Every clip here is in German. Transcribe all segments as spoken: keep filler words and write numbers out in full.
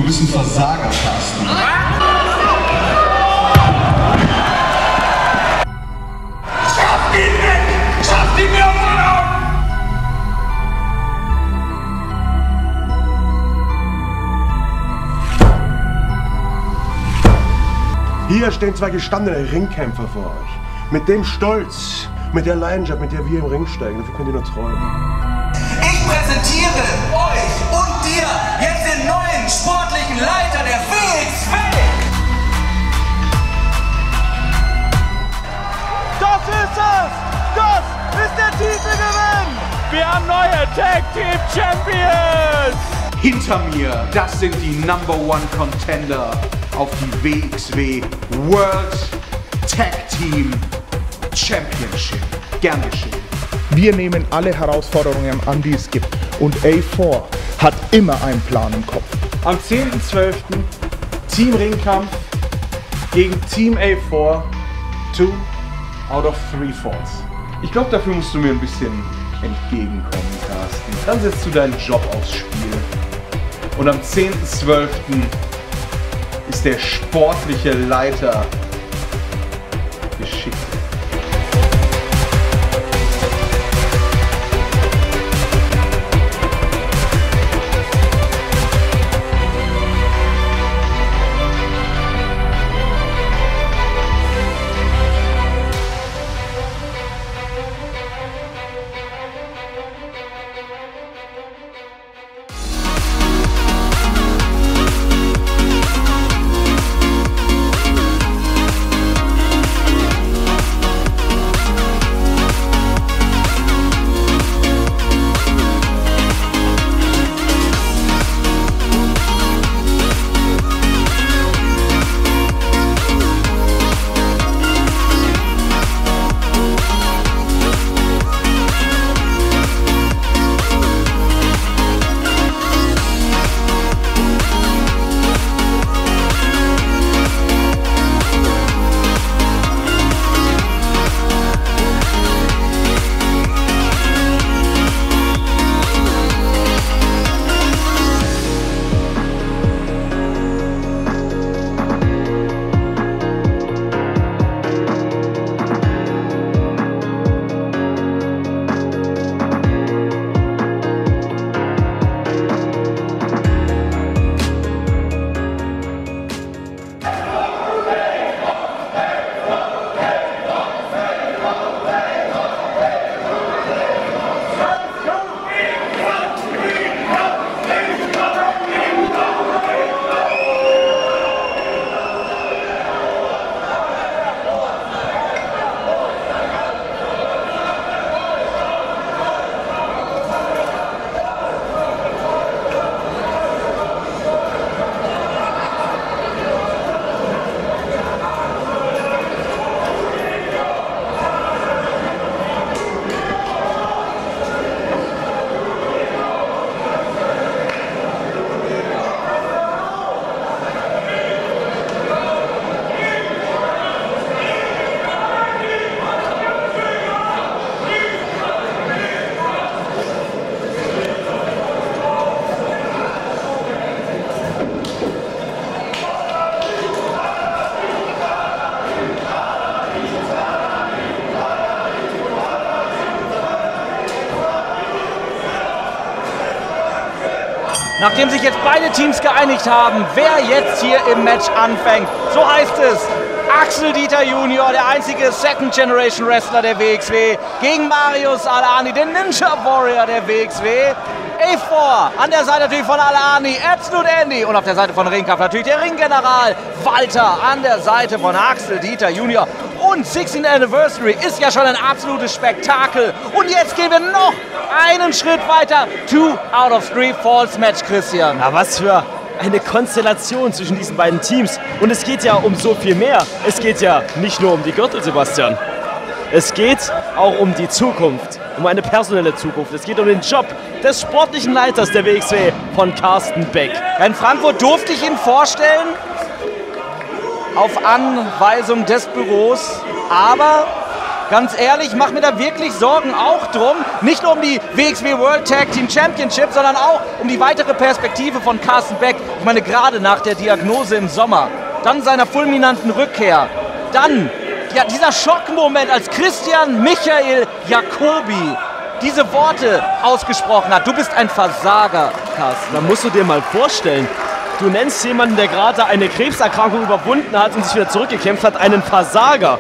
bist ein Versager, Carsten. Schafft ihn weg! Schafft ihn mir auf den Augen! Hier stehen zwei gestandene Ringkämpfer vor euch. Mit dem Stolz, mit der Leidenschaft, mit der wir im Ring steigen. Dafür könnt ihr nur träumen. Ich präsentiere euch und dir jetzt den neuen sportlichen Leiter der W X W! Das ist es! Das ist der Titelgewinn! Wir haben neue Tag Team Champions! Hinter mir, das sind die Number One Contender auf die W X W World Tag Team Championship. Gern geschehen. Wir nehmen alle Herausforderungen an, die es gibt. Und A vier hat immer einen Plan im Kopf. Am zehnten zwölften Team Ringkampf gegen Team A vier. Two out of three falls. Ich glaube, dafür musst du mir ein bisschen entgegenkommen, Carsten. Dann setzt du deinen Job aufs Spiel. Und am zehnten zwölften ist der sportliche Leiter Geschichte. Nachdem sich jetzt beide Teams geeinigt haben, wer jetzt hier im Match anfängt. So heißt es, Axel Dieter Junior, der einzige Second Generation Wrestler der W X W, gegen Marius Al-Ani, den Ninja Warrior der W X W. A vier an der Seite natürlich von Al-Ani, Absolute Andy, und auf der Seite von Ringkampf natürlich der Ringgeneral Walter an der Seite von Axel Dieter Junior. Und sixteenth Anniversary ist ja schon ein absolutes Spektakel. Und jetzt gehen wir noch einen Schritt weiter. Two out of three Falls Match, Christian. Na, was für eine Konstellation zwischen diesen beiden Teams. Und es geht ja um so viel mehr. Es geht ja nicht nur um die Gürtel, Sebastian. Es geht auch um die Zukunft, um eine personelle Zukunft. Es geht um den Job des sportlichen Leiters der W X W von Carsten Beck. In Frankfurt durfte ich ihn vorstellen, auf Anweisung des Büros, aber ganz ehrlich, ich mache mir da wirklich Sorgen auch drum. Nicht nur um die W X W World Tag Team Championship, sondern auch um die weitere Perspektive von Carsten Beck. Ich meine, gerade nach der Diagnose im Sommer, dann seiner fulminanten Rückkehr, dann ja, dieser Schockmoment, als Christian Michael Jacobi diese Worte ausgesprochen hat. Du bist ein Versager, Carsten. Da musst du dir mal vorstellen, du nennst jemanden, der gerade eine Krebserkrankung überwunden hat und sich wieder zurückgekämpft hat, einen Versager.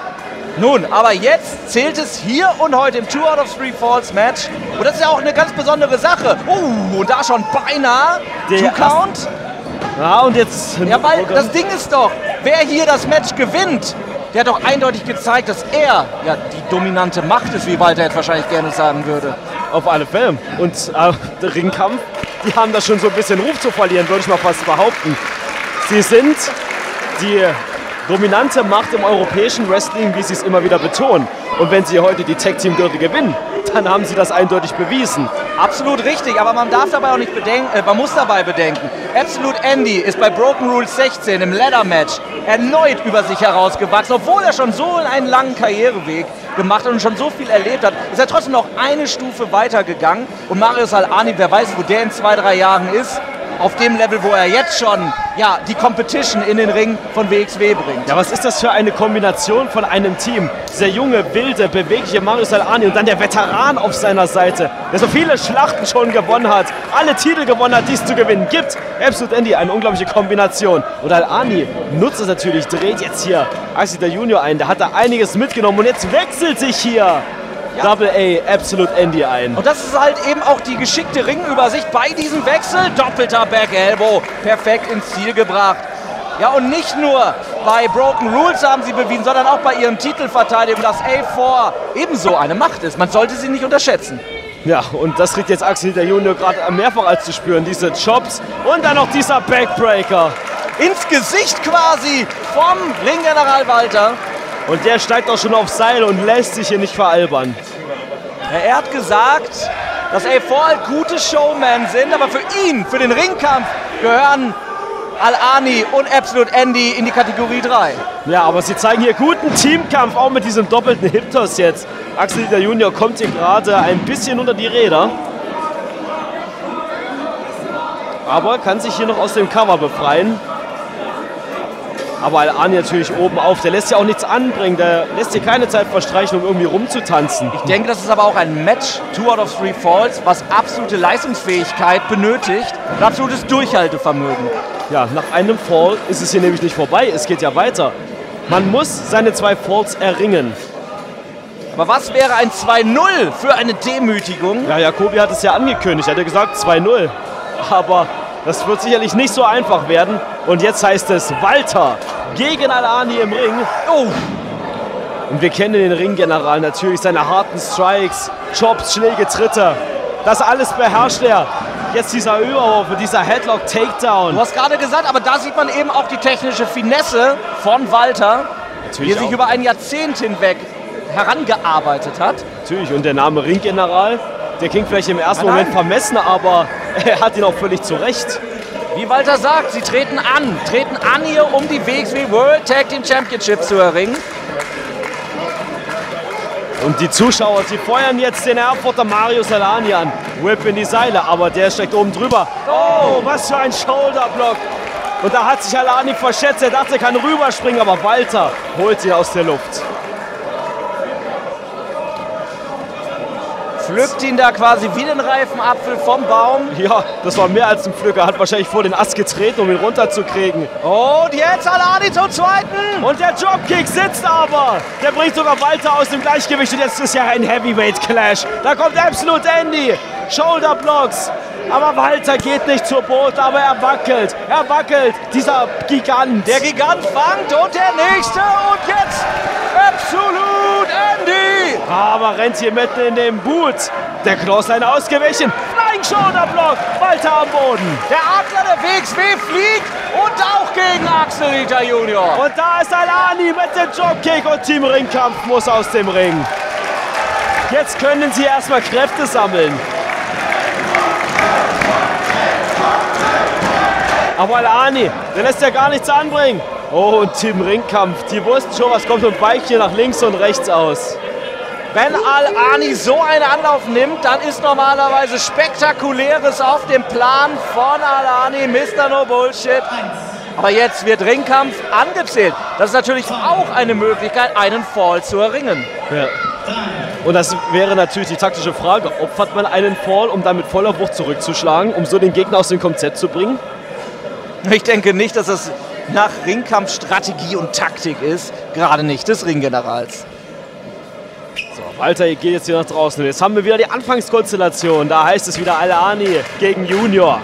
Nun, aber jetzt zählt es hier und heute im Two out of Three Falls Match. Und das ist ja auch eine ganz besondere Sache. Oh, und da schon beinahe Der Two Count. Ja, und jetzt... Ja, weil das Ding ist doch, wer hier das Match gewinnt, der hat doch eindeutig gezeigt, dass er ja die dominante Macht ist, wie Walter jetzt wahrscheinlich gerne sagen würde. Auf alle Fälle. Und äh, der Ringkampf, die haben da schon so ein bisschen Ruf zu verlieren, würde ich mal fast behaupten. Sie sind die dominante Macht im europäischen Wrestling, wie sie es immer wieder betonen. Und wenn sie heute die Tag-Team-Gürtel gewinnen, dann haben sie das eindeutig bewiesen. Absolut richtig, aber man darf dabei auch nicht bedenken, äh, man muss dabei bedenken, Absolute Andy ist bei Broken Rules sechzehn im Ladder-Match erneut über sich herausgewachsen. Obwohl er schon so einen langen Karriereweg gemacht hat und schon so viel erlebt hat, ist er trotzdem noch eine Stufe weiter gegangen. Und Marius Al-Ani, wer weiß, wo der in zwei, drei Jahren ist, auf dem Level, wo er jetzt schon ja, die Competition in den Ring von W X W bringt. Ja, was ist das für eine Kombination von einem Team? Dieser junge, wilde, bewegliche Marius Al-Ani und dann der Veteran auf seiner Seite, der so viele Schlachten schon gewonnen hat, alle Titel gewonnen hat, die es zu gewinnen gibt. Absolute Andy, eine unglaubliche Kombination. Und Al-Ani nutzt es natürlich, dreht jetzt hier Axel Junior ein. Der hat da einiges mitgenommen und jetzt wechselt sich hier ja. Double A Absolute Andy ein. Und das ist halt eben auch die geschickte Ringübersicht bei diesem Wechsel. Doppelter Back Elbow, perfekt ins Ziel gebracht. Ja, und nicht nur bei Broken Rules haben sie bewiesen, sondern auch bei ihrem Titelverteidigung, dass A vier ebenso eine Macht ist. Man sollte sie nicht unterschätzen. Ja, und das kriegt jetzt Axel Junior gerade mehrfach als zu spüren. Diese Chops und dann noch dieser Backbreaker. Ins Gesicht quasi vom Ringgeneral Walter. Und der steigt auch schon aufs Seil und lässt sich hier nicht veralbern. Er hat gesagt, dass A vier halt gute Showmen sind, aber für ihn, für den Ringkampf, gehören Al-Ani und Absolute Andy in die Kategorie drei. Ja, aber sie zeigen hier guten Teamkampf, auch mit diesem doppelten Hip-Toss jetzt. Axel Junior kommt hier gerade ein bisschen unter die Räder. Aber kann sich hier noch aus dem Cover befreien. Aber Al-Ani natürlich oben auf, der lässt ja auch nichts anbringen, der lässt hier keine Zeit verstreichen, um irgendwie rumzutanzen. Ich denke, das ist aber auch ein Match, Two out of Three Falls, was absolute Leistungsfähigkeit benötigt und absolutes Durchhaltevermögen. Ja, nach einem Fall ist es hier nämlich nicht vorbei, es geht ja weiter. Man muss seine zwei Falls erringen. Aber was wäre ein zwei null für eine Demütigung? Ja, Jacobi hat es ja angekündigt, er hat ja gesagt zwei null. Aber das wird sicherlich nicht so einfach werden. Und jetzt heißt es Walter gegen Al-Ani im Ring. Oh. Und wir kennen den Ringgeneral natürlich, seine harten Strikes, Chops, Schläge, Tritte. Das alles beherrscht er. Jetzt dieser Überwurf, dieser Headlock Takedown. Du hast gerade gesagt, aber da sieht man eben auch die technische Finesse von Walter, natürlich die sich auch über ein Jahrzehnt hinweg herangearbeitet hat. Natürlich, und der Name Ringgeneral, der klingt vielleicht im ersten nein, Moment nein. vermessen, aber er hat ihn auch völlig zurecht. Wie Walter sagt, sie treten an, treten an hier, um die W X W World Tag Team Championship zu erringen. Und die Zuschauer, sie feuern jetzt den Erfurter Marius Al-Ani an. Whip in die Seile, aber der steckt oben drüber. Oh, was für ein Shoulderblock. Und da hat sich Al-Ani verschätzt, er dachte, er kann rüberspringen, aber Walter holt ihn aus der Luft. Pflückt ihn da quasi wie den Reifenapfel vom Baum. Ja, das war mehr als ein Pflücker. Hat wahrscheinlich vor den Ast getreten, um ihn runterzukriegen. Und jetzt Al-Ani zum Zweiten. Und der Dropkick sitzt aber. Der bringt sogar Walter aus dem Gleichgewicht. Und jetzt ist ja ein Heavyweight-Clash. Da kommt Absolute Andy. Shoulderblocks. Aber Walter geht nicht zur Boden, aber er wackelt. Er wackelt. Dieser Gigant. Der Gigant fangt und der nächste. Und jetzt Absolute Andy. Aber rennt hier mitten in den Boot. Der Clothesline ausgewichen. Flying Shoulderblock. Walter am Boden. Der Adler der W X W fliegt und auch gegen Axel Dieter Junior. Und da ist Al-Ani mit dem Dropkick und Team Ringkampf muss aus dem Ring. Jetzt können sie erstmal Kräfte sammeln. Aber Al-Ani, der lässt ja gar nichts anbringen. Oh, und Team Ringkampf, die wussten schon, was kommt und weicht hier nach links und rechts aus. Wenn Al-Ani so einen Anlauf nimmt, dann ist normalerweise Spektakuläres auf dem Plan von Al-Ani, Mister No Bullshit. Aber jetzt wird Ringkampf angezählt. Das ist natürlich auch eine Möglichkeit, einen Fall zu erringen. Ja. Und das wäre natürlich die taktische Frage, opfert man einen Fall, um dann mit voller Wucht zurückzuschlagen, um so den Gegner aus dem Konzept zu bringen? Ich denke nicht, dass es nach Ringkampfstrategie und Taktik ist, gerade nicht des Ringgenerals. So, Walter geht jetzt hier nach draußen. Jetzt haben wir wieder die Anfangskonstellation. Da heißt es wieder Al-Ani gegen Junior.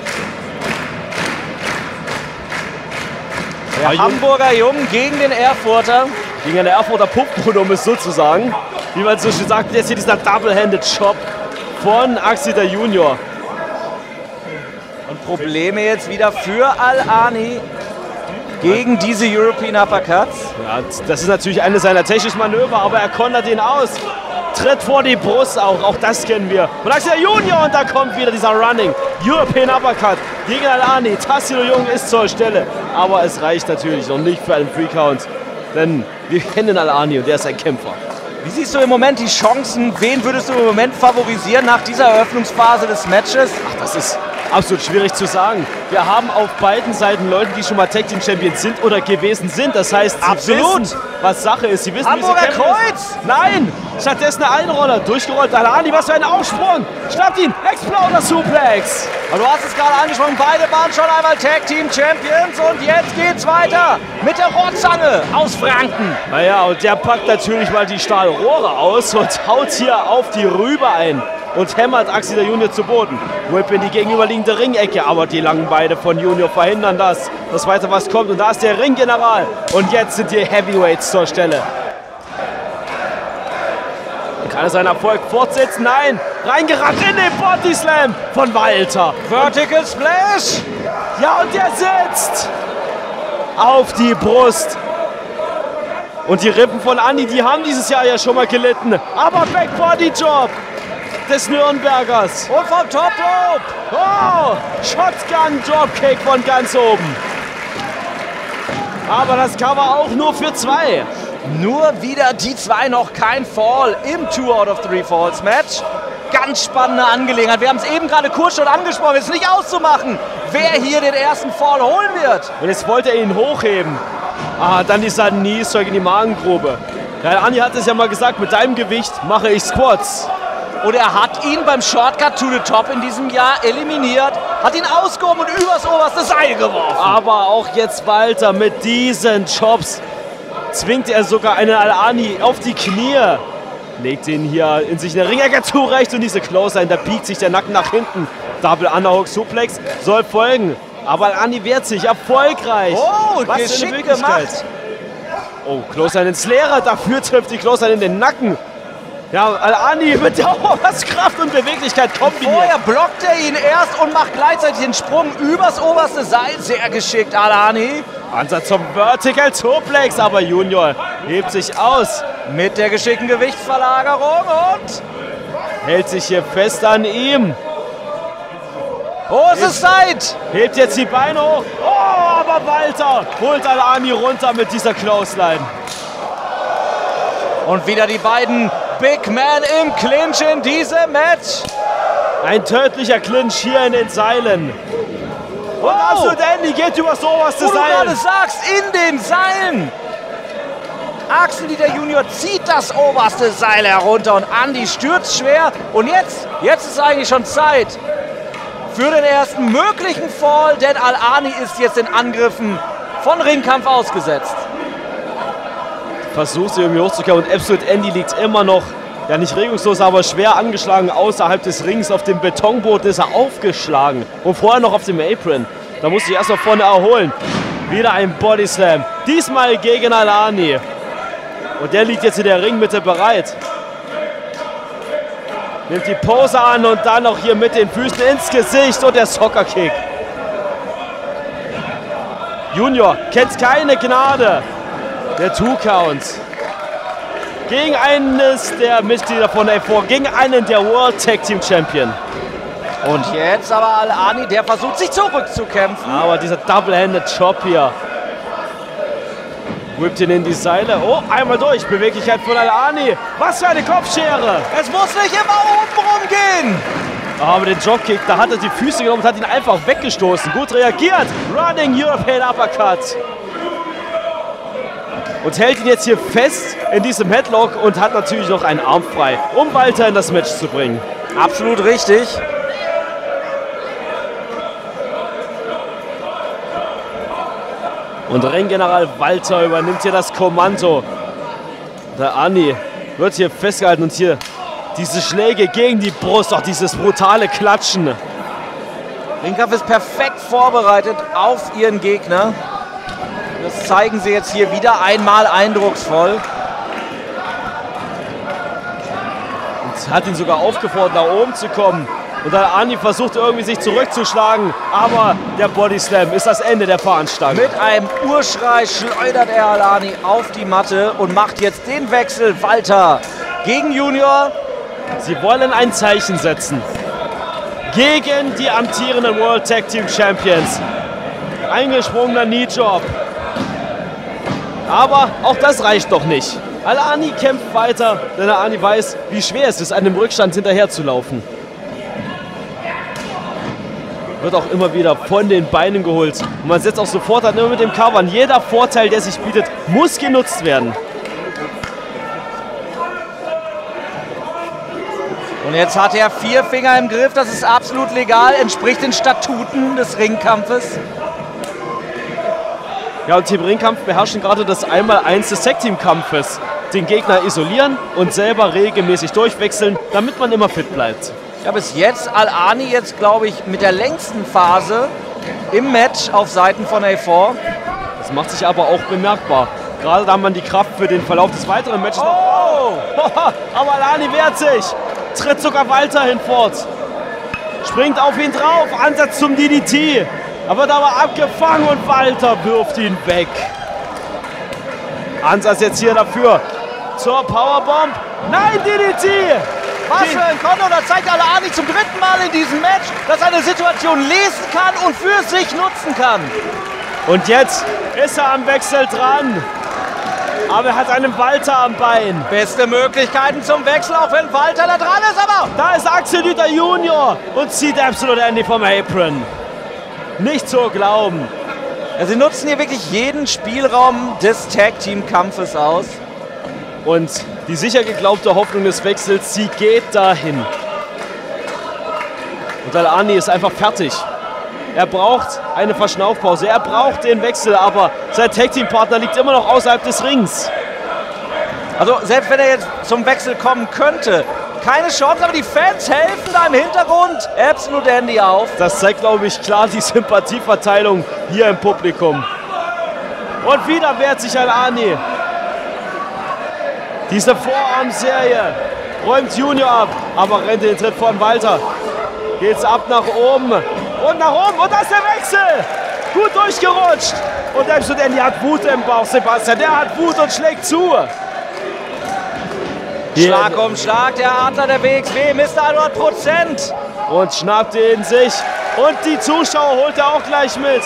Der ja, Hamburger Jungen gegen den Erfurter. Gegen den Erfurter Pumpen, um es so zu sagen. Wie man so schön sagt, jetzt hier dieser Double-Handed-Chop von Axel Junior. Und Probleme jetzt wieder für Al-Ani gegen diese European Uppercuts. Ja, das ist natürlich eines seiner technischen Manöver, aber er kontert ihn aus. Tritt vor die Brust auch, auch das kennen wir. Und Axel Junior, und da kommt wieder dieser Running European Uppercut gegen Al-Ani. Tassilo Jung ist zur Stelle, aber es reicht natürlich noch nicht für einen Free Count, denn wir kennen Al-Ani und er ist ein Kämpfer. Wie siehst du im Moment die Chancen? Wen würdest du im Moment favorisieren nach dieser Eröffnungsphase des Matches? Ach, das ist absolut schwierig zu sagen. Wir haben auf beiden Seiten Leute, die schon mal Tag Team Champions sind oder gewesen sind. Das heißt, sie absolut wissen, was Sache ist. Sie wissen, Hamburger wie sie Kreuz! Nein! Stattdessen eine Einroller, durchgerollt. Al-Ani, was für ein Aufsprung! Schnappt ihn! Exploder Suplex! Aber du hast es gerade angesprochen, beide waren schon einmal Tag Team Champions und jetzt geht's weiter mit der Rohrzange aus Franken. Naja, und der packt natürlich mal die Stahlrohre aus und haut hier auf die Rübe ein und hämmert Axel Junior zu Boden. Whip in die gegenüberliegende Ringecke, aber die langen Beine von Junior verhindern das. Das weiter was kommt und da ist der Ringgeneral. Und jetzt sind die Heavyweights zur Stelle. Kann er seinen Erfolg fortsetzen? Nein! Reingerannt in den Body Slam von Walter. Vertical Splash! Ja, und der sitzt auf die Brust. Und die Rippen von Andi, die haben dieses Jahr ja schon mal gelitten. Aber Backbody Job des Nürnbergers. Und vom Top Rope. Oh, Shotgun Dropkick von ganz oben. Aber das Cover auch nur für zwei. Nur wieder die zwei, noch kein Fall im Two out of Three Falls Match. Ganz spannende Angelegenheit. Wir haben es eben gerade kurz schon angesprochen. Es ist nicht auszumachen, wer hier den ersten Fall holen wird. Und jetzt wollte er ihn hochheben. Ah, dann dieser Kniestrike in die Magengrube. Ja, Andi hat es ja mal gesagt, mit deinem Gewicht mache ich Squats. Und er hat ihn beim Shortcut to the Top in diesem Jahr eliminiert, hat ihn ausgehoben und übers oberste Seil geworfen. Aber auch jetzt Walter mit diesen Chops zwingt er sogar einen Al-Ani auf die Knie. Legt ihn hier in sich eine Ringecke zurecht und diese Close-Line, da biegt sich der Nacken nach hinten. Double Underhook Suplex soll folgen. Aber Al-Ani wehrt sich erfolgreich. Oh, was geschickt gemacht. Oh, Close-Line ins Leere, dafür trifft die Close-Line in den Nacken. Ja, Al-Ani mit Dauerkraft und Beweglichkeit kombiniert. Vorher blockt er ihn erst und macht gleichzeitig den Sprung übers oberste Seil. Sehr geschickt, Al-Ani. Ansatz zum Vertical Suplex, aber Junior hebt sich aus. Mit der geschickten Gewichtsverlagerung und hält sich hier fest an ihm. Oh, es ist Zeit! Hebt jetzt die Beine hoch. Oh, aber Walter holt Al-Ani runter mit dieser Clothesline. Und wieder die beiden Big Men im Clinch in diesem Match. Ein tödlicher Clinch hier in den Seilen. Und oh. absolut Andy geht übers oberste Wo Seil. du gerade sagst, in den Seilen. Axel Dieter Junior zieht das oberste Seil herunter und Andi stürzt schwer. Und jetzt, jetzt ist eigentlich schon Zeit für den ersten möglichen Fall, denn Al-Ani ist jetzt den Angriffen von Ringkampf ausgesetzt. Versucht sie irgendwie hochzukommen und Absolute Andy liegt immer noch, ja nicht regungslos, aber schwer angeschlagen außerhalb des Rings. Auf dem Betonboden ist er aufgeschlagen und vorher noch auf dem Apron. Da muss sich erst mal vorne erholen. Wieder ein Body Slam, diesmal gegen Al-Ani. Und der liegt jetzt in der Ringmitte bereit. Nimmt die Pose an und dann noch hier mit den Füßen ins Gesicht und der Soccer-Kick. Junior kennt keine Gnade. Der Two-Count. Gegen eines der Mitglieder von A vier, gegen einen der World Tag Team Champion. Und jetzt aber Al-Ani, der versucht sich zurückzukämpfen. Aber dieser Double-Handed Chop hier. Whippt ihn in die Seile. Oh, einmal durch. Beweglichkeit von Al-Ani. Was für eine Kopfschere. Es muss nicht immer oben rumgehen. Aber den Dropkick, da hat er die Füße genommen und hat ihn einfach weggestoßen. Gut reagiert. Running European Uppercut. Und hält ihn jetzt hier fest in diesem Headlock und hat natürlich noch einen Arm frei, um Walter in das Match zu bringen. Absolut richtig. Und Ringgeneral Walter übernimmt hier das Kommando. Der Ani wird hier festgehalten und hier diese Schläge gegen die Brust, auch dieses brutale Klatschen. Ringkampf ist perfekt vorbereitet auf ihren Gegner. Das zeigen sie jetzt hier wieder einmal eindrucksvoll. Und hat ihn sogar aufgefordert, nach oben zu kommen. Und der Ani versucht irgendwie sich zurückzuschlagen, aber der Bodyslam ist das Ende der Fahnenstange. Mit einem Urschrei schleudert er Al-Ani auf die Matte und macht jetzt den Wechsel. Walter gegen Junior. Sie wollen ein Zeichen setzen gegen die amtierenden World Tag Team Champions. Eingesprungener Knee Drop. Aber auch das reicht doch nicht. Al-Ani kämpft weiter, denn Al-Ani weiß, wie schwer es ist, einem Rückstand hinterher zu laufen. Wird auch immer wieder von den Beinen geholt. Und man setzt auch sofort an, immer mit dem Cover an. Jeder Vorteil, der sich bietet, muss genutzt werden. Und jetzt hat er vier Finger im Griff. Das ist absolut legal, entspricht den Statuten des Ringkampfes. Ja, und Team Ringkampf beherrschen gerade das Einmaleins des Tag-Team-Kampfes. Den Gegner isolieren und selber regelmäßig durchwechseln, damit man immer fit bleibt. Ja, bis jetzt Al-Ani jetzt, glaube ich, mit der längsten Phase im Match auf Seiten von A vier. Das macht sich aber auch bemerkbar. Gerade da man die Kraft für den Verlauf des weiteren Matches noch... Oh! Aber Al-Ani wehrt sich. Tritt sogar Walter hinfort. Springt auf ihn drauf. Ansatz zum D D T. Er wird aber abgefangen und Walter wirft ihn weg. Ansatz jetzt hier dafür zur Powerbomb. Nein, D D T! Was für ein Konter, da zeigt Al-Ani zum dritten Mal in diesem Match, dass er eine Situation lesen kann und für sich nutzen kann. Und jetzt ist er am Wechsel dran. Aber er hat einen Walter am Bein. Beste Möglichkeiten zum Wechsel, auch wenn Walter da dran ist, aber... Da ist Axel Dieter Junior und zieht Absolute Andy vom Apron. Nicht zu glauben. Ja, sie nutzen hier wirklich jeden Spielraum des Tag-Team-Kampfes aus. Und die sicher geglaubte Hoffnung des Wechsels, sie geht dahin. Und Al-Ani ist einfach fertig. Er braucht eine Verschnaufpause, er braucht den Wechsel, aber sein Tag-Team-Partner liegt immer noch außerhalb des Rings. Also selbst wenn er jetzt zum Wechsel kommen könnte, keine Chance, aber die Fans helfen da im Hintergrund Absolute Andy auf. Das zeigt, glaube ich, klar die Sympathieverteilung hier im Publikum. Und wieder wehrt sich Al-Ani. Diese Vorarmserie räumt Junior ab, aber rennt den Tritt von Walter. Geht's ab nach oben und nach oben und da ist der Wechsel. Gut durchgerutscht. Und Absolute Andy hat Wut im Bauch, Sebastian. Der hat Wut und schlägt zu. Schlag um Schlag, der Adler der W X W, Mister hundert Prozent. Und schnappt ihn sich. Und die Zuschauer holt er auch gleich mit.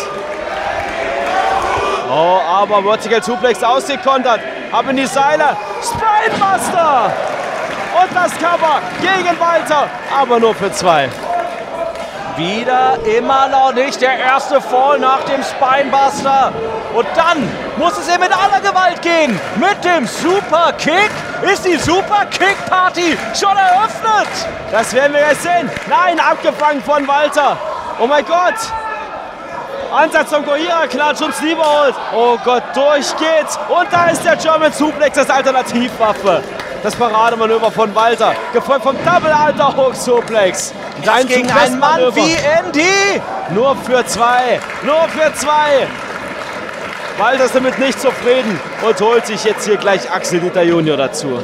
Oh, aber Vertical Suplex ausgekontert. Ab in die Seile. Spinebuster. Und das Cover gegen Walter. Aber nur für zwei. Wieder immer noch nicht der erste Fall nach dem Spinebuster. Und dann muss es eben mit aller Gewalt gehen. Mit dem Super Kick ist die Super Kick Party schon eröffnet. Das werden wir jetzt sehen. Nein, abgefangen von Walter. Oh mein Gott. Ansatz zum Gohira-Klatsch und Sleeper holt. Oh Gott, durch geht's. Und da ist der German Suplex, das Alternativwaffe. Das Parademanöver von Walter, gefolgt vom Double Underhook Suplex. Das gegen einen Mann wie Andy. Nur für zwei, nur für zwei. Walter ist damit nicht zufrieden und holt sich jetzt hier gleich Axel Dieter Junior dazu.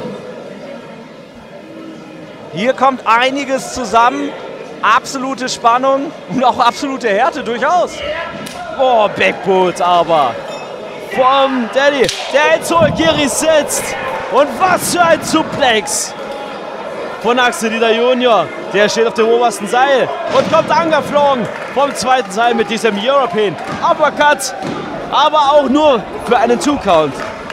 Hier kommt einiges zusammen. Absolute Spannung und auch absolute Härte durchaus. Boah, Backboot aber. Vom Daddy, der Enzogiri sitzt. Und was für ein Suplex von Axel Dieter Junior. Der steht auf dem obersten Seil und kommt angeflogen vom zweiten Seil mit diesem European Uppercut. Aber auch nur für einen Two-Count.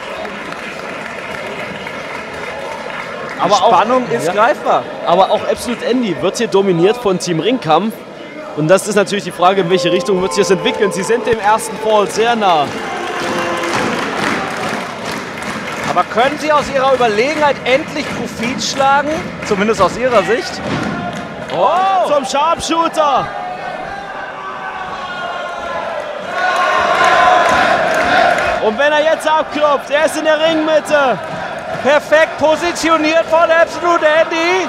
Aber Spannung auch, ist ja, greifbar. Aber auch Absolute Andy wird hier dominiert von Team Ringkampf. Und das ist natürlich die Frage, in welche Richtung wird sich das entwickeln. Sie sind dem ersten Fall sehr nah. Aber können sie aus ihrer Überlegenheit endlich Profit schlagen? Zumindest aus ihrer Sicht. Oh, zum Sharpshooter. Und wenn er jetzt abklopft, er ist in der Ringmitte. Perfekt positioniert von Absolute Andy.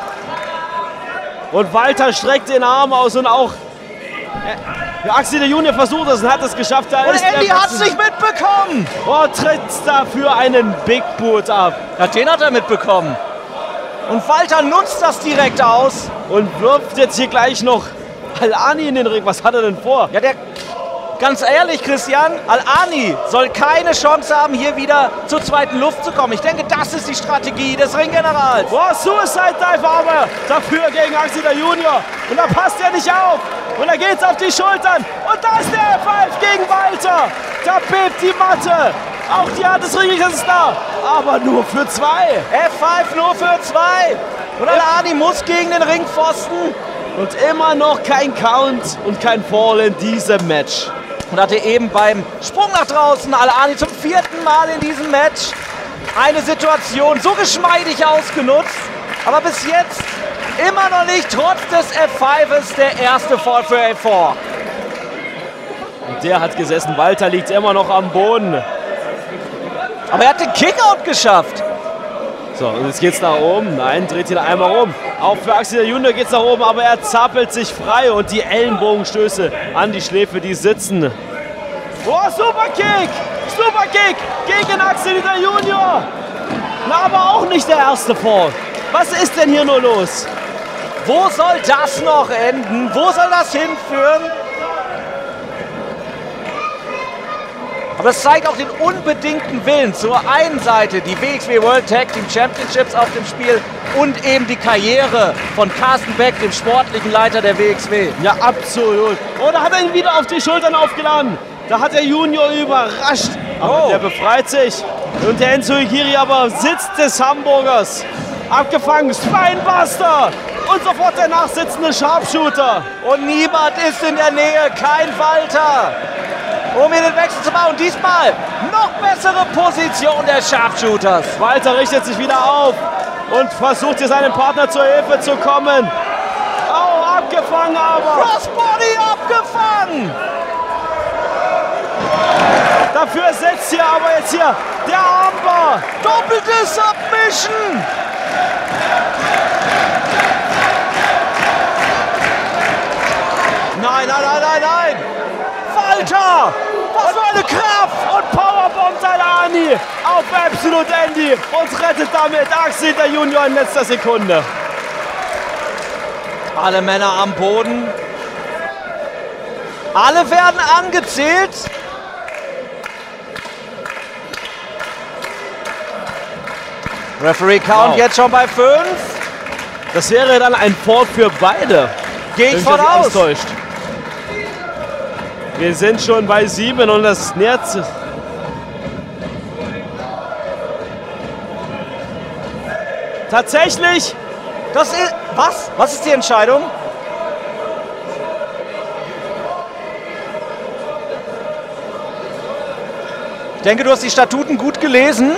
Und Walter streckt den Arm aus und auch ja, Axel der Junior versucht es und hat es geschafft. Da und ist Andy hat es nicht mitbekommen. Oh, tritt dafür einen Big Boot ab. Ja, den hat er mitbekommen. Und Walter nutzt das direkt aus. Und wirft jetzt hier gleich noch Al-Ani in den Ring. Was hat er denn vor? Ja, der... Ganz ehrlich, Christian, Al-Ani soll keine Chance haben, hier wieder zur zweiten Luft zu kommen. Ich denke, das ist die Strategie des Ringgenerals. Boah, Suicide Dive aber dafür gegen Axel der Junior. Und da passt er nicht auf. Und da geht's auf die Schultern. Und da ist der F fünf gegen Walter. Da bebt die Matte. Auch die Hand des Ringrichters ist da. Aber nur für zwei. F fünf nur für zwei. Und Al-Ani muss gegen den Ringpfosten. Und immer noch kein Count und kein Fall in diesem Match. Und hatte eben beim Sprung nach draußen Al-Ani zum vierten Mal in diesem Match eine Situation so geschmeidig ausgenutzt. Aber bis jetzt immer noch nicht, trotz des F fünf, der erste Fall für A vier. Und der hat gesessen. Walter liegt immer noch am Boden. Aber er hat den Kickout geschafft. So, und jetzt geht's nach oben. Nein, dreht ihn einmal rum. Auch für Axel der Junior geht's nach oben, aber er zappelt sich frei und die Ellenbogenstöße an die Schläfe, die sitzen. Oh, Superkick! Superkick gegen Axel der Junior. Na, aber auch nicht der erste Fall. Was ist denn hier nur los? Wo soll das noch enden? Wo soll das hinführen? Aber es zeigt auch den unbedingten Willen. Zur einen Seite die W X W World Tag Team Championships auf dem Spiel und eben die Karriere von Carsten Beck, dem sportlichen Leiter der W X W. Ja, absolut. Oh, da hat er ihn wieder auf die Schultern aufgeladen. Da hat der Junior überrascht. Aber oh. Der befreit sich. Und der Enzo Igiri aber sitzt des Hamburgers. Abgefangen, Spinebuster. Und sofort der nachsitzende Sharpshooter. Und niemand ist in der Nähe, kein Walter. Um hier den Wechsel zu bauen. Diesmal noch bessere Position der Sharpshooters. Walter richtet sich wieder auf und versucht hier seinem Partner zur Hilfe zu kommen. Oh, abgefangen aber. Crossbody abgefangen. Dafür setzt hier aber jetzt hier der Armbar. Doppelte Submission. Nein, nein, nein, nein, nein. Walter! Was für eine Kraft! Und Powerbombt Al-Ani auf Absolute Andy und rettet damit Axel der Junior in letzter Sekunde. Alle Männer am Boden. Alle werden angezählt. Referee Count wow. Jetzt schon bei fünf. Das wäre dann ein Fall für beide. Gehe ich von aus. Täuscht. Wir sind schon bei sieben und das nähert sich. Tatsächlich. Das ist. Was? Was ist die Entscheidung? Ich denke, du hast die Statuten gut gelesen.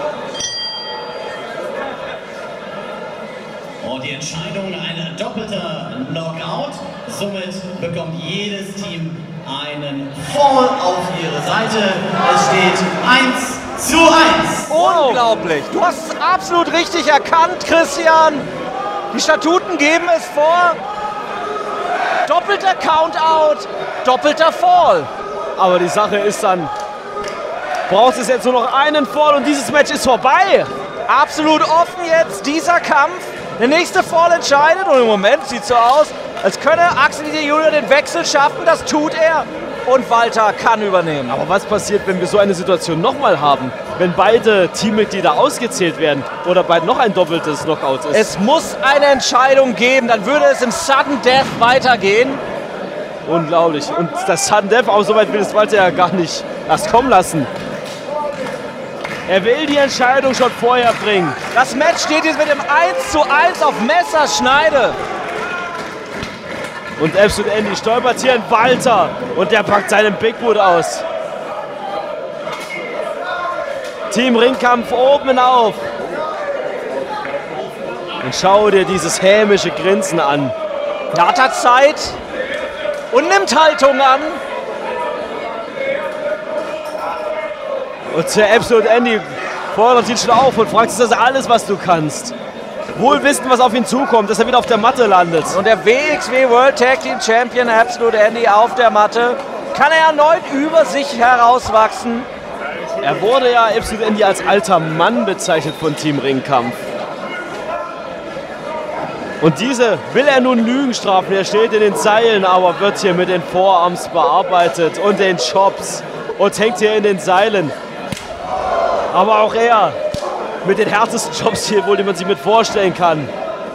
Und die Entscheidung, ein doppelter Knockout. Somit bekommt jedes Team einen Fall auf ihre Seite. Es steht eins zu eins. Unglaublich. Du hast es absolut richtig erkannt, Christian. Die Statuten geben es vor. Doppelter Countout, doppelter Fall. Aber die Sache ist dann, braucht es jetzt nur noch einen Fall und dieses Match ist vorbei. Absolut offen jetzt dieser Kampf. Der nächste Fall entscheidet und im Moment sieht es so aus, als könne Axel der Junior den Wechsel schaffen. Das tut er und Walter kann übernehmen. Aber was passiert, wenn wir so eine Situation nochmal haben? Wenn beide Teammitglieder ausgezählt werden oder bei noch ein doppeltes Knockout ist? Es muss eine Entscheidung geben, dann würde es im Sudden Death weitergehen. Unglaublich. Und das Sudden Death, auch so weit will es Walter ja gar nicht erst kommen lassen. Er will die Entscheidung schon vorher bringen. Das Match steht jetzt mit dem eins zu eins auf Messerschneide. Und Absolute Andy stolpert hier in Walter und der packt seinen Big Boot aus. Team Ringkampf oben auf. Und schau dir dieses hämische Grinsen an. Da hat er Zeit und nimmt Haltung an. Und der Absolute Andy fordert ihn schon auf und fragt, ist das alles, was du kannst? Wohl wissen, was auf ihn zukommt, dass er wieder auf der Matte landet. Und der W X W World Tag Team Champion Absolute Andy auf der Matte. Kann er erneut über sich herauswachsen? Er wurde ja Absolute Andy als alter Mann bezeichnet von Team Ringkampf. Und diese will er nun Lügen strafen. Er steht in den Seilen, aber wird hier mit den Vorarms bearbeitet und den Chops und hängt hier in den Seilen. Aber auch er mit den härtesten Chops hier wohl, die man sich mit vorstellen kann.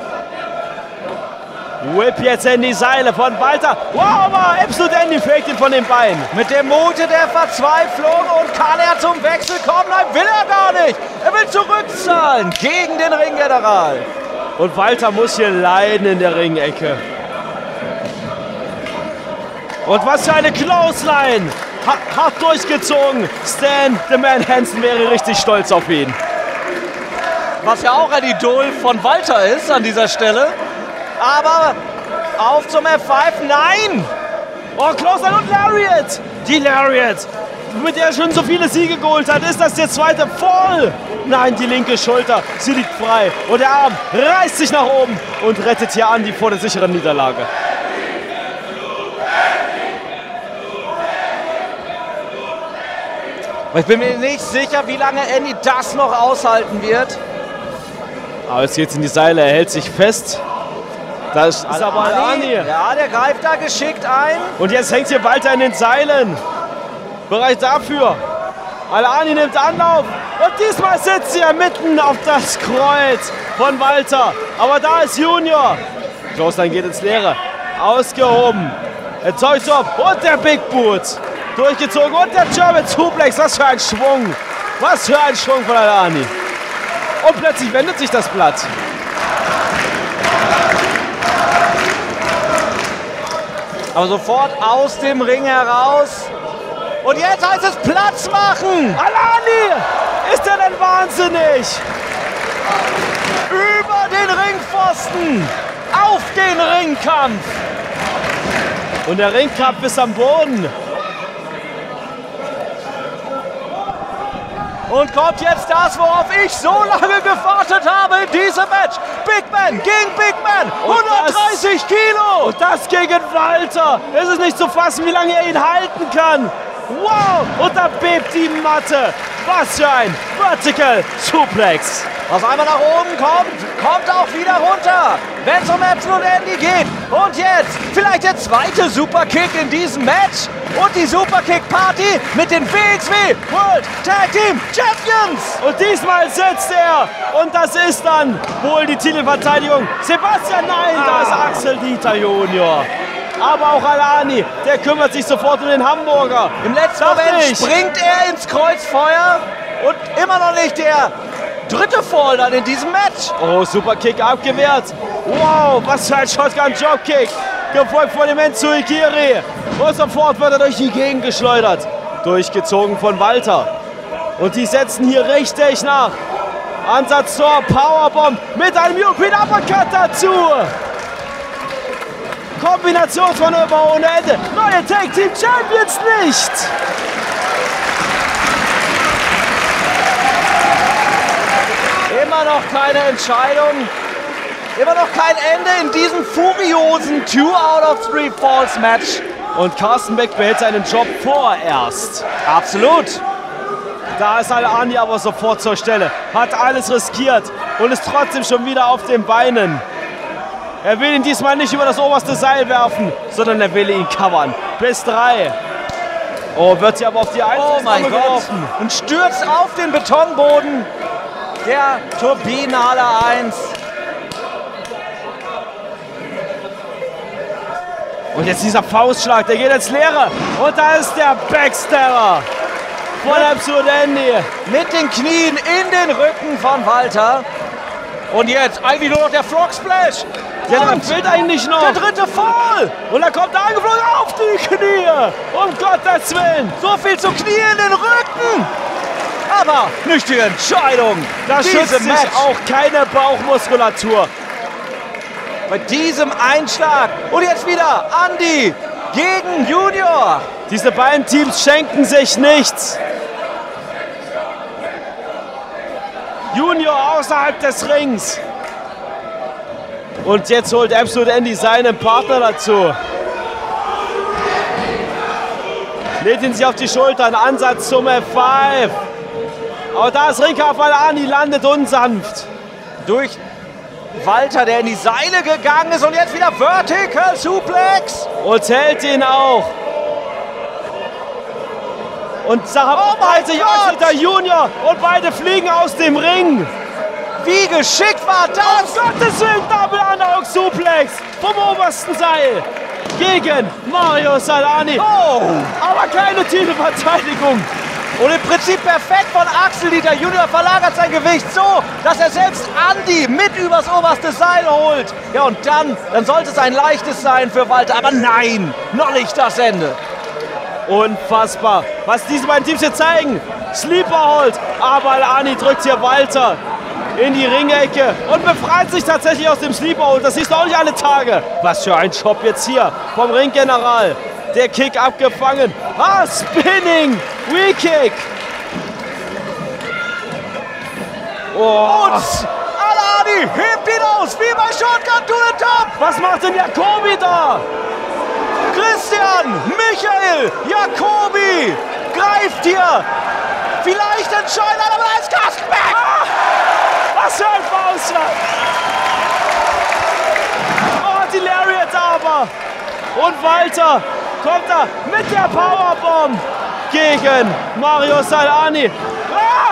Whip jetzt in die Seile von Walter. Wow, aber Absolute Andy fegt ihn von den Beinen. Mit dem Mute der Verzweiflung und kann er zum Wechsel kommen? Nein, will er gar nicht. Er will zurückzahlen gegen den Ringgeneral. Und Walter muss hier leiden in der Ringecke. Und was für eine Clothesline. Hart durchgezogen. Stan, the Man Hansen, wäre richtig stolz auf ihn. Was ja auch ein Idol von Walter ist an dieser Stelle. Aber auf zum F fünf. Nein! Oh, Clothesline und Lariat. Die Lariat, mit der er schon so viele Siege geholt hat. Ist das der zweite Fall? Nein, die linke Schulter, sie liegt frei. Und der Arm reißt sich nach oben und rettet hier Andy vor der sicheren Niederlage. Ich bin mir nicht sicher, wie lange Andy das noch aushalten wird. Aber jetzt geht's in die Seile, er hält sich fest. Das ist Al aber Al-Ani. Ja, der greift da geschickt ein. Und jetzt hängt hier Walter in den Seilen. Bereit dafür. Al-Ani nimmt Anlauf. Und diesmal sitzt er mitten auf das Kreuz von Walter. Aber da ist Junior. Clothesline geht ins Leere. Ausgehoben. Er zeugt ab. Und der Big Boot. Durchgezogen. Und der German Suplex. Was für ein Schwung. Was für ein Schwung von Al-Ani. Und plötzlich wendet sich das Blatt. Aber sofort aus dem Ring heraus. Und jetzt heißt es Platz machen. Al-Ani! Ist er denn wahnsinnig? Über den Ringpfosten. Auf den Ringkampf. Und der Ringkampf ist am Boden. Und kommt jetzt das, worauf ich so lange gewartet habe in diesem Match. Big Man gegen Big Man. hundertdreißig Kilo. Und das gegen Walter. Es ist nicht zu fassen, wie lange er ihn halten kann. Wow, und da bebt die Matte. Was für ein Vertical Suplex. Was einmal nach oben kommt, kommt auch wieder runter. Wenn es um Absolute Andy geht. Und jetzt vielleicht der zweite Superkick in diesem Match. Und die Superkick-Party mit den W X W World Tag Team Champions. Und diesmal setzt er. Und das ist dann wohl die Titelverteidigung. Sebastian, nein, ah. da ist Axel Dieter Junior. Aber auch Al-Ani, der kümmert sich sofort um den Hamburger. Im letzten Moment springt er ins Kreuzfeuer. Und immer noch nicht der dritte Fall dann in diesem Match. Oh, Superkick abgewehrt. Wow, was für ein Shotgun-Dropkick. Gefolgt von dem Enzuikiri. Und sofort wird er durch die Gegend geschleudert. Durchgezogen von Walter. Und die setzen hier richtig nach. Ansatz zur Powerbomb mit einem European Uppercut dazu. Kombinationsmanöver ohne Ende. Neue Tag Team Champions nicht. Immer noch keine Entscheidung. Immer noch kein Ende in diesem furiosen Two out of Three Falls Match. Und Carsten Beck behält seinen Job vorerst. Absolut. Da ist Al-Ani aber sofort zur Stelle. Hat alles riskiert und ist trotzdem schon wieder auf den Beinen. Er will ihn diesmal nicht über das oberste Seil werfen, sondern er will ihn covern. Bis drei. Oh, wird sie aber auf die Eins oh mein Gott. geworfen. Und stürzt auf den Betonboden. Der Turbinenhalle eins. Und jetzt dieser Faustschlag, der geht ins Leere. Und da ist der Backstabber. von Absolute Andy. Mit den Knien in den Rücken von Walter. Und jetzt eigentlich nur noch der Frog Splash. Ja, dann fehlt eigentlich noch. Der dritte Fall. Und dann kommt er angeflogen auf die Knie. Um Gottes Willen. So viel zu Knie in den Rücken. Aber nicht die Entscheidung. Da schützt sich Match. auch keine Bauchmuskulatur. Bei diesem Einschlag. Und jetzt wieder Andy gegen Junior. Diese beiden Teams schenken sich nichts. Junior außerhalb des Rings. Und jetzt holt Absolute Andy seinen Partner dazu. Lädt ihn sich auf die Schultern. Ansatz zum F fünf. Aber da ist Ringkampf, weil Arnie landet unsanft. Durch Walter, der in die Seile gegangen ist. Und jetzt wieder Vertical Suplex. Und hält ihn auch. Und Sarah oh sich Axel Junior. Und beide fliegen aus dem Ring. Wie geschickt war das? Um Gottes Willen, Double Underhook Suplex vom obersten Seil gegen Mario Salani. Oh. Aber keine Titelverteidigung. Und im Prinzip perfekt von Axel Dieter Junior, verlagert sein Gewicht so, dass er selbst Andy mit übers oberste Seil holt. Ja, und dann, dann sollte es ein leichtes sein für Walter. Aber nein, noch nicht das Ende. Unfassbar, was diese beiden Teams hier zeigen. Sleeper Hold, aber Alani drückt hier Walter in die Ringecke und befreit sich tatsächlich aus dem Sleeper Hold. Das siehst du auch nicht alle Tage. Was für ein Job jetzt hier vom Ringgeneral. Der Kick abgefangen. Ah, Spinning Re-Kick. Oh. Und Alani hebt ihn aus, wie bei Shotgun to the Top. Was macht denn Jacobi da? Christian, Michael, Jacobi greift hier. Vielleicht entscheiden, aber da ist Kasperbeck. Ah, was für ein Faustschlag. Oh, die Lariat aber. Und Walter kommt da mit der Powerbomb gegen Mario Salani. Ah!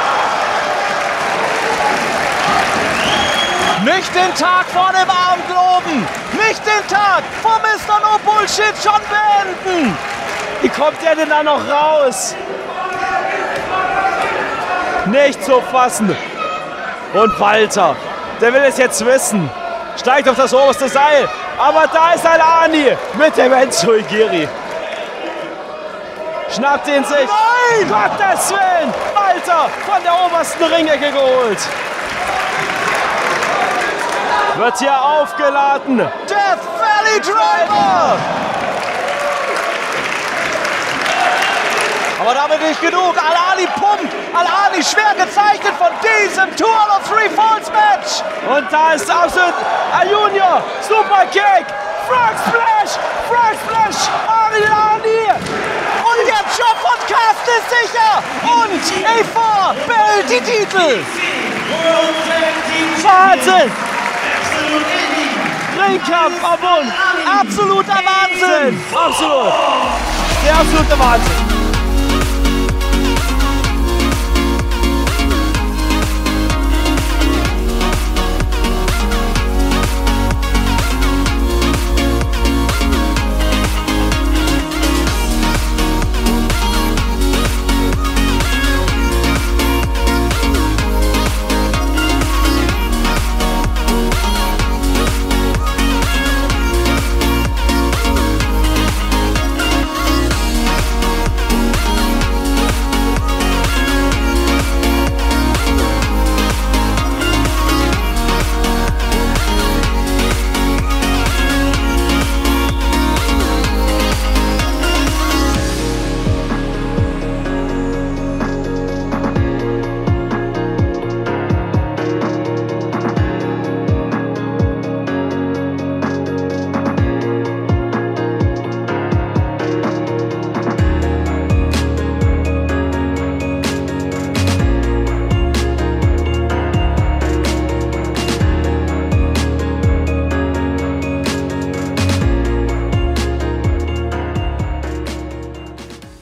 Nicht den Tag vor dem Abend loben. Nicht den Tag vor Mister No Bullshit schon beenden. Wie kommt der denn da noch raus? Nicht zu fassen. Und Walter, der will es jetzt wissen. Steigt auf das oberste Seil. Aber da ist ein Arnie mit dem Enzuigiri. Schnappt ihn sich. Nein! Gottes Willen! Walter von der obersten Ringecke geholt. Wird hier aufgeladen. Death Valley Driver! Aber damit nicht genug. Alani pumpt. Alani schwer gezeichnet von diesem Two out of Three Falls Match. Und da ist absolut ein Junior. Super Kick. Frog Splash. Frog Splash. Alani. Und der Job von Carsten ist sicher. Und A vier behält die Titel. Wahnsinn. Ringkampf am Bund. Absoluter Wahnsinn. Absolut. Der absolute Wahnsinn.